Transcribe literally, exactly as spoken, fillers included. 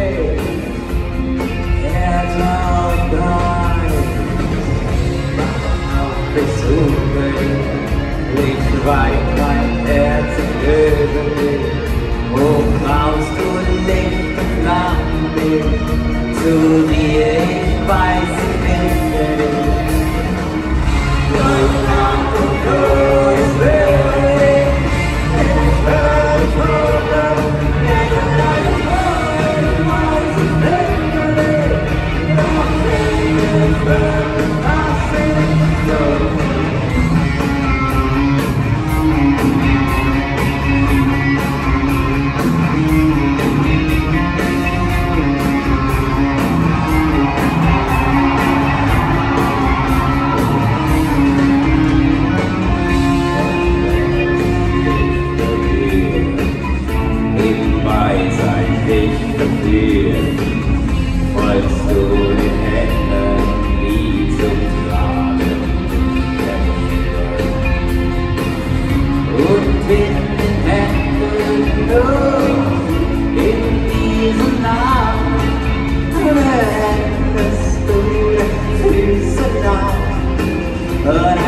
Weit mein Herz in Löwen, wo brauchst du Licht und Flamme, zu dir ich weiß, ich bin dich. Durch Nacht und Flut ist möglich, ich höre dich hören, ich höre dich hören, ich weiß, ich bin dich. Doch ich will, was ich so. Folgst du den Händen, die zum Tragen und in den Händen nur in diesem Nacht hättest du den Füßen nach.